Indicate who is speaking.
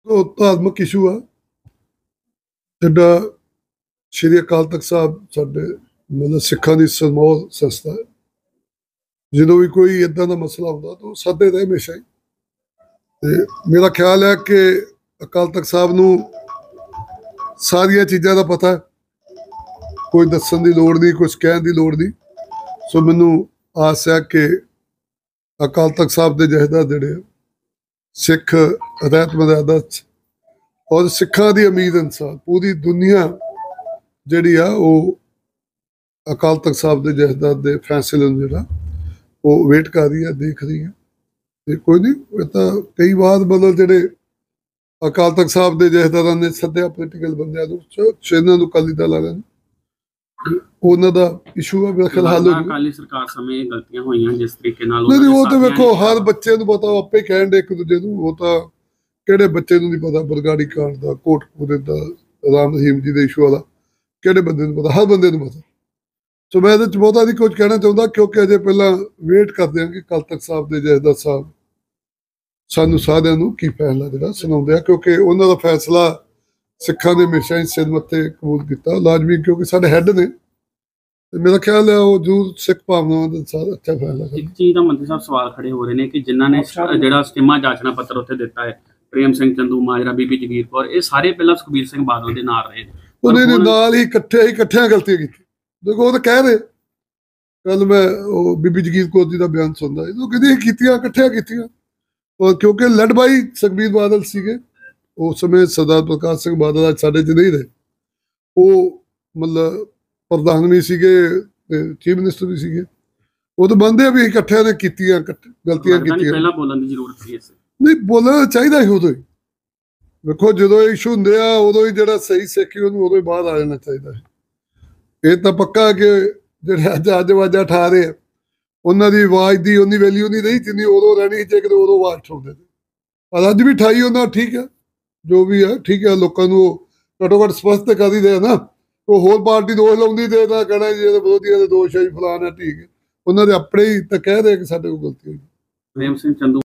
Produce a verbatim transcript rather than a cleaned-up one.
Speaker 1: ਉਹ ਧਾਰਮਿਕ ਇਸ਼ੂ ਆ ਜਿਹੜਾ ਸ਼੍ਰੀ ਅਕਾਲ ਤਖਤ ਸਾਹਿਬ ਸਾਡੇ ਮਤਲਬ ਸਿੱਖਾਂ ਦੀ ਸਰਮੌਰ ਸੰਸਥਾ ਹੈ। ਜਦੋਂ ਵੀ ਕੋਈ ਇਦਾਂ ਦਾ ਮਸਲਾ ਹੁੰਦਾ ਤਾਂ ਉਹ ਸੱਦੇ ਰਹੇ ਹਮੇਸ਼ਾ ਹੀ। ਤੇ ਮੇਰਾ ਖਿਆਲ ਹੈ ਕਿ ਅਕਾਲ ਤਖਤ ਸਾਹਿਬ ਨੂੰ ਸਾਰੀਆਂ ਚੀਜ਼ਾਂ ਦਾ ਪਤਾ ਹੈ, ਕੋਈ ਦੱਸਣ ਦੀ ਲੋੜ ਨਹੀਂ, ਕੁਛ ਕਹਿਣ ਦੀ ਲੋੜ ਨਹੀਂ। ਸੋ ਮੈਨੂੰ ਆਸ ਹੈ ਕਿ ਅਕਾਲ ਤਖਤ ਸਾਹਿਬ ਦੇ ਜਥੇਦਾਰ ਜਿਹੜੇ ਆ ਸਿੱਖ ਰਹਿਤ ਮਰਿਆਦਾ 'ਚ ਔਰ ਸਿੱਖਾਂ ਦੀ ਉਮੀਦ ਅਨੁਸਾਰ ਪੂਰੀ ਦੁਨੀਆ ਜਿਹੜੀ ਆ ਉਹ ਅਕਾਲ ਤਖਤ ਸਾਹਿਬ ਦੇ ਜਥੇਦਾਰ ਦੇ ਫੈਸਲੇ ਨੂੰ ਜਿਹੜਾ ਉਹ ਵੇਟ ਕਰ ਰਹੀ ਆ, ਦੇਖ ਰਹੀ ਆ। ਤੇ ਕੋਈ ਨਹੀਂ, ਇਹ ਤਾਂ ਕਈ ਵਾਰ ਮਤਲਬ ਜਿਹੜੇ ਅਕਾਲ ਤਖਤ ਸਾਹਿਬ ਦੇ ਜਥੇਦਾਰਾਂ ਨੇ ਸੱਦਿਆ ਪੋਲੀਟੀਕਲ ਬੰਦਿਆਂ ਨੂੰ, ਇਹਨਾਂ ਨੂੰ ਅਕਾਲੀ ਦਲ ਵਾਲਿਆਂ ਨੂੰ, ਉਹਨਾਂ ਦਾ ਇਸ਼ੂ ਆ, ਮੇਰਾ ਖਿਆਲ ਹੱਲ ਹੋ ਜਾਊਗਾ।
Speaker 2: ਅਕਾਲੀ ਸਰਕਾਰ ਸਮੇਂ ਗਲਤੀਆਂ ਹੋਈਆਂ ਜਿਸ ਤਰੀਕੇ ਨਾਲ।
Speaker 1: ਨਹੀਂ ਉਹ ਤਾਂ ਵੇਖੋ ਹਰ ਬੱਚੇ ਨੂੰ ਪਤਾ, ਉਹ ਆਪੇ ਕਹਿਣ ਦੇ ਇੱਕ ਦੂਜੇ ਨੂੰ। ਉਹ ਤਾਂ ਕਿਹੜੇ ਬੱਚੇ ਨੂੰ ਨਹੀਂ ਪਤਾ ਬਰਗਾੜੀ ਕਾਂਡ ਦਾ, ਕੋਟਕਪੂਰੇ ਦਾ, ਰਾਮ ਰਹੀਮ ਜੀ ਦੇ ਇਸ਼ੂ ਵਾਲਾ, ਕਿਹੜੇ ਬੰਦੇ ਨੂੰ ਪਤਾ? ਹਰ ਬੰਦੇ ਨੂੰ ਪਤਾ। ਸੋ ਮੈਂ ਇਹਦੇ 'ਚ ਬਹੁਤਾ ਨਹੀਂ ਕੁਝ ਕਹਿਣਾ ਚਾਹੁੰਦਾ, ਕਿਉਂਕਿ ਅਜੇ ਪਹਿਲਾਂ ਵੇਟ ਕਰਦੇ ਹਾਂ ਕਿ ਅਕਾਲ ਤਖਤ ਸਾਹਿਬ ਦੇ ਜਥੇਦਾਰ ਸਾਹਿਬ ਸਾਨੂੰ ਸਾਰਿਆਂ ਨੂੰ ਕੀ ਫੈਸਲਾ ਜਿਹੜਾ ਸੁਣਾਉਂਦੇ ਆ, ਕਿਉਂਕਿ ਉਹਨਾਂ ਦਾ ਫੈਸਲਾ ਸਿੱਖਾਂ ਨੇ ਹਮੇਸ਼ਾ ਹੀ ਸਿਰ ਮੱਥੇ ਕਬੂਲ ਕੀਤਾ, ਲਾਜ਼ਮੀ, ਕਿਉਂਕਿ ਸਾਡੇ ਹੈੱਡ ਨੇ। ਤੇ ਮੇਰਾ ਖਿਆਲ ਹੈ ਉਹ ਜ਼ਰੂਰ ਸਿੱਖ ਭਾਵਨਾਵਾਂ ਦੇ ਸਾथ ਅੱਛਾ ਫੈਸਲਾ ਕਰਨਗੇ।
Speaker 2: ਇੱਕ ਚੀਜ਼ ਦਾ ਮੰਤਰੀ ਸਾਹਿਬ ਸਵਾਲ ਖੜੇ ਹੋ ਰਹੇ ਨੇ ਕਿ ਜਿਨ੍ਹਾਂ ਨੇ ਜਿਹੜਾ ਸਟੀਮਾ ਜਾਚਨਾ ਪੱਤਰ ਉੱਥੇ ਦਿੱਤਾ ਹੈ, ਪ੍ਰੇਮ ਸਿੰਘ ਚੰਦੂ ਮਾਜਰਾ, ਬੀਬੀ ਜਗੀਰ ਕੌਰ, ਇਹ ਸਾਰੇ ਪਹਿਲਾਂ ਸੁਖਬੀਰ ਸਿੰਘ ਬਾਦਲ ਦੇ ਨਾਲ ਰਹੇ।
Speaker 1: ਉਹਨੇ ਦੇ ਨਾਲ ਹੀ ਇਕੱਠੇ ਹੀ ਇਕੱਠਿਆਂ ਗਲਤੀਆਂ ਕੀਤੀ। ਦੇਖੋ ਉਹ ਤਾਂ ਕਹਿ ਰਹੇ, ਕੱਲ ਮੈਂ ਉਹ ਬੀਬੀ ਜਗੀਰ ਕੌਰ ਜੀ ਦਾ ਬਿਆਨ ਸੁਣਦਾ, ਉਹ ਕਹਿੰਦੇ ਕੀਤੀਆਂ ਇਕੱਠਿਆਂ ਕੀਤੀਆਂ, ਕਿਉਂਕਿ ਲੈਡ ਬਾਈ ਸੁਖਬੀਰ ਬਾਦਲ ਸੀਗੇ ਉਸ ਸਮੇਂ। ਸਰਦਾਰ ਪ੍ਰਕਾਸ਼ ਸਿੰਘ ਬਾਦਲ ਅੱਜ ਸਾਡੇ 'ਚ ਨਹੀਂ ਰਹੇ, ਉਹ ਮਤਲਬ ਪ੍ਰਧਾਨ ਵੀ ਸੀਗੇ ਤੇ ਚੀਫ ਮਿਨਿਸਟਰ ਵੀ ਸੀਗੇ। ਉਹ ਤਾਂ ਮੰਨਦੇ ਵੀ ਇਕੱਠਿਆਂ ਨੇ ਕੀਤੀਆਂ ਗਲਤੀਆਂ ਕੀਤੀਆਂ।
Speaker 2: ਪਹਿਲਾਂ ਬੋਲਣ ਦੀ ਜ਼ਰੂਰਤ ਸੀ।
Speaker 1: ਨਹੀਂ, ਬੋਲਣਾ ਚਾਹੀਦਾ ਸੀ ਉਦੋਂ ਹੀ। ਵੇਖੋ ਜਦੋਂ ਇਸ਼ੂ ਹੁੰਦੇ ਆ ਉਦੋਂ ਹੀ ਜਿਹੜਾ ਸਹੀ ਸਿੱਖੀ ਉਹਨੂੰ ਉਦੋਂ ਹੀ ਬਾਹਰ ਆ ਜਾਣਾ ਚਾਹੀਦਾ ਹੈ। ਇਹ ਤਾਂ ਪੱਕਾ ਕਿ ਜਿਹੜੇ ਅੱਜ ਅੱਜ ਆਵਾਜ਼ਾਂ ਠਾ ਰਹੇ ਆ, ਉਹਨਾਂ ਦੀ ਆਵਾਜ਼ ਦੀ ਉਨੀ ਵੈਲਿਊ ਨਹੀਂ ਰਹੀ ਜਿੰਨੀ ਉਦੋਂ ਰਹਿਣੀ ਜੇ ਕਿਤੇ ਉਦੋਂ ਆਵਾਜ਼ ਠਾਉਂਦੇ ਸੀ। ਪਰ ਅੱਜ ਵੀ ਠਾਈ ਉਹਨਾਂ, ਠੀਕ ਹੈ, ਜੋ ਵੀ ਹੈ ਠੀਕ ਹੈ। ਲੋਕਾਂ ਨੂੰ ਘੱਟੋ ਘੱਟ ਸਪਸ਼ਟ ਕਰ ਹੀ ਦੇ ਨਾ। ਉਹ ਹੋਰ ਪਾਰਟੀ ਦੋਸ਼ ਲਾਉਂਦੀ ਤੇ ਤਾਂ ਕਹਿਣਾ ਜੀ ਇਹਦੇ ਵਿਰੋਧੀਆਂ ਦੇ ਦੋਸ਼ ਹੈ ਜੀ, ਫਲਾਣਾ, ਠੀਕ ਹੈ। ਉਹਨਾਂ ਦੇ ਆਪਣੇ ਹੀ ਤਾਂ ਕਹਿ ਰਹੇ ਕਿ ਸਾਡੇ ਕੋਲ ਗਲਤੀ ਹੋਈ।
Speaker 2: ਪ੍ਰੇਮ ਸਿੰਘ ਚੰਦੂ